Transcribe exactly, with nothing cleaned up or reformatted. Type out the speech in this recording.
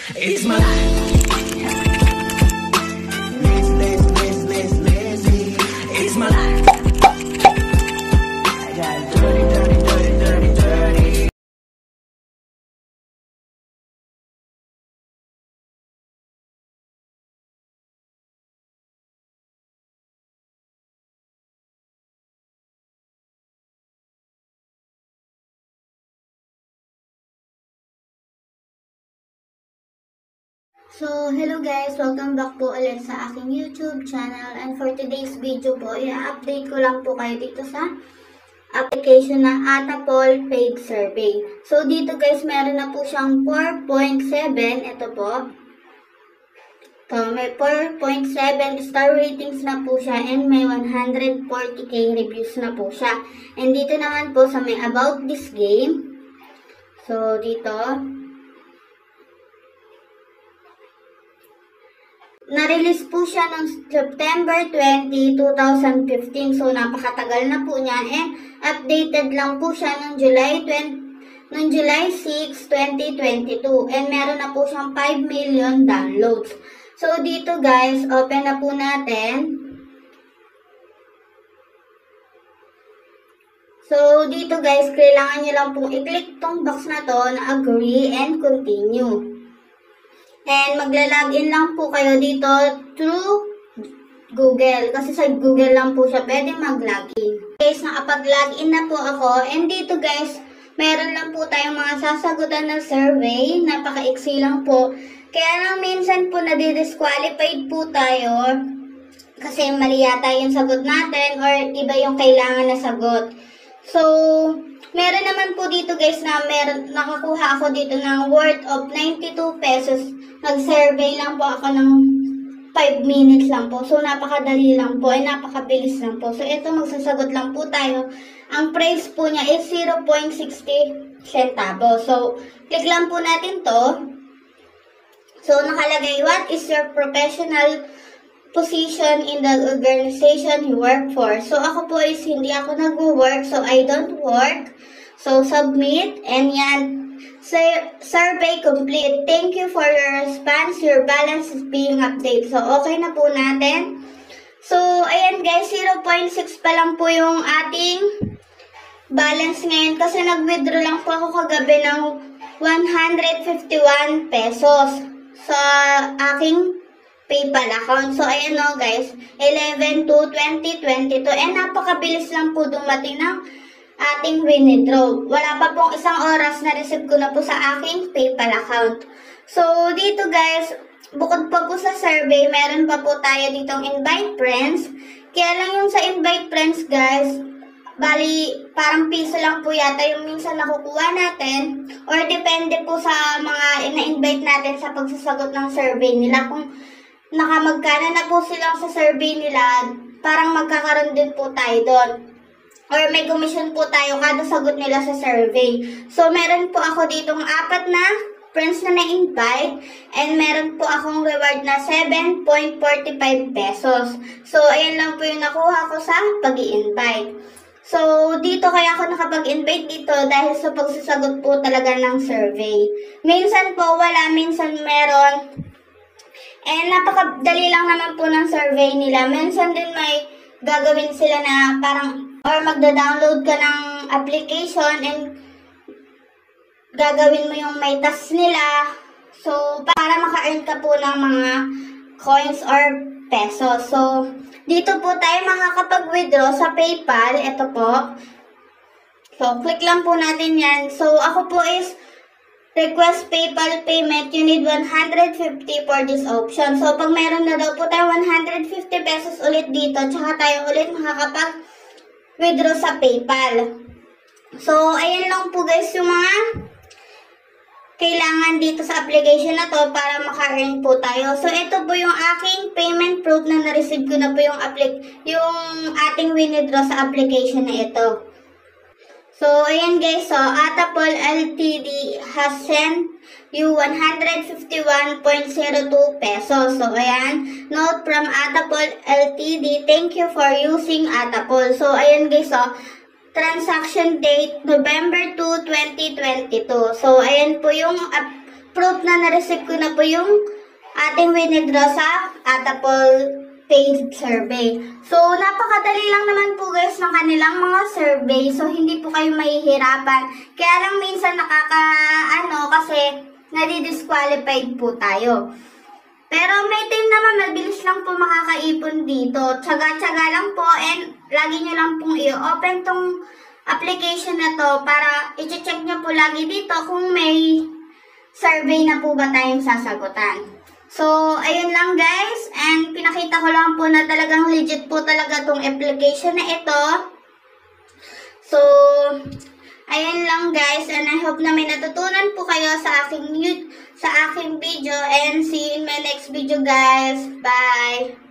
It's my life. Lazy, lazy, lazy, lazy, lazy. It's my life. I got dirty, dirty, dirty, dirty, dirty. So, hello guys! Welcome back po ulit sa aking YouTube channel. And for today's video po, i-update ko lang po kayo dito sa application ng Atapol Paid Survey. So, dito guys, meron na po siyang four point seven. Ito po. So, may four point seven star ratings na po siya and may one hundred forty K reviews na po siya. And dito naman po sa may about this game. So, dito, na-release po siya noong September twentieth, two thousand fifteen. So, napakatagal na po niya. And updated lang po siya noong July twentieth, noong July sixth, twenty twenty-two. And meron na po siyang five million downloads. So, dito guys, open na po natin. So, dito guys, kailangan nyo lang pong i-click tong box na to na agree and continue. And magla-login lang po kayo dito through Google. Kasi sa Google lang po siya pwede mag-login. Guys, nakapag-login na po ako. And dito guys, meron lang po tayong mga sasagutan ng survey. Napaka-iksi lang po. Kaya lang minsan po nadi-disqualified po tayo. Kasi mali yata yung sagot natin or iba yung kailangan na sagot. So, meron naman po dito guys na meron, nakakuha ako dito ng worth of ninety-two pesos. Nag-survey lang po ako ng five minutes lang po. So, napakadali lang po. Ay, napakabilis lang po. So, ito magsasagot lang po tayo. Ang price po niya is zero point six zero centavos. So, click lang po natin to. So, nakalagay, what is your professional position in the organization you work for? So, ako po is hindi ako nag-work. So, I don't work. So, submit. And yan. Survey complete. Thank you for your response. Your balance is being updated. So, okay na po natin. So, ayan guys, zero point six pa lang po yung ating balance ngayon. Kasi nag-withdraw lang po ako kagabi ng one hundred fifty-one pesos sa aking PayPal account. So, ayan o guys, eleven two twenty twenty-two. And napakabilis lang po dumating ng ating withdraw. Wala pa pong isang oras na receive ko na po sa aking PayPal account. So, dito guys, bukod pa po sa survey, meron pa po tayo ditong invite friends. Kaya lang yung sa invite friends guys, bali, parang piso lang po yata yung minsan nakukuha natin. Or depende po sa mga ina-invite natin sa pagsasagot ng survey nila. Kung nakamagkana na po silang sa survey nila, parang magkakaroon din po tayo doon. Or may commission po tayo kada sagot nila sa survey. So, meron po ako ditong apat na friends na na-invite. And meron po akong reward na seven point four five pesos. So, ayan lang po yung nakuha ko sa pag-i-invite. So, dito kaya ako nakapag-invite dito dahil sa pagsasagot po talaga ng survey. Minsan po wala, minsan meron. And napakadali lang naman po ng survey nila. Minsan din may gagawin sila na parang or magda-download ka ng application and gagawin mo yung may task nila. So, para maka-earn ka po ng mga coins or pesos. So, dito po tayo makakapag-withdraw sa PayPal. Ito po. So, click lang po natin yan. So, ako po is request PayPal payment. You need one hundred fifty for this option. So, pag meron na daw po tayo one hundred fifty pesos ulit dito, tsaka tayo ulit makakapag withdraw sa PayPal. So, ayan lang po guys yung mga kailangan dito sa application na to para maka-earn po tayo. So, ito po yung aking payment proof na na-receive ko na po yung, yung ating withdraw sa application na ito. So, ayan guys. So, Atapol L T D has sent you one hundred fifty-one point zero two pesos. So, ayan. Note from Atapol L T D. Thank you for using Atapol. So, ayan guys. So, transaction date November second, twenty twenty-two. So, ayan po yung proof na na-receive ko na po yung ating withdraw sa Atapol paid survey. So, napakadali lang naman po guys ng kanilang mga survey. So, hindi po kayo mahihirapan. Kaya lang minsan nakaka, ano, kasi nadi-disqualified po tayo. Pero may time naman, mabilis lang po makakaipon dito. Tsaga-tsaga lang po and lagi nyo lang pong i-open tong application na to para i-check nyo po lagi dito kung may survey na po ba tayong sasagutan. So, ayun lang guys. And pinakita ko lang po na talagang legit po talaga tong application na ito. So, ayun lang guys. And I hope na may natutunan po kayo sa aking, sa aking video. And see you in my next video guys. Bye!